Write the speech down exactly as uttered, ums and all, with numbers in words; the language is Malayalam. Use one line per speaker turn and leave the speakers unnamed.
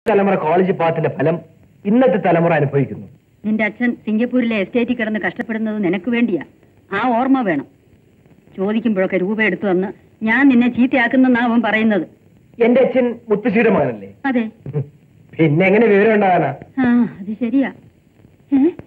തലമുറ കോളേജ് പാത്തിന്റെ ഫലം ഇന്നത്തെ തലമുറ അനുഭവിക്കുന്നു.
നിന്റെ അച്ഛൻ സിംഗപ്പൂരിലെ എസ്റ്റേറ്റിൽ കിടന്ന് കഷ്ടപ്പെടുന്നത് നിനക്ക് വേണ്ടിയാ. ആ ഓർമ്മ വേണം. ചോദിക്കുമ്പോഴൊക്കെ രൂപ എടുത്തു വന്ന് ഞാൻ നിന്നെ ചീത്തയാക്കുന്നെന്നാ അവൻ പറയുന്നത്.
എന്റെ അച്ഛൻ മുത്തശ്ശിയുടെ മകനല്ലേ?
അതെ.
പിന്നെ എങ്ങനെ വിവരം ഉണ്ടാകാനാ?
ആ അത് ശരിയാ. ഏ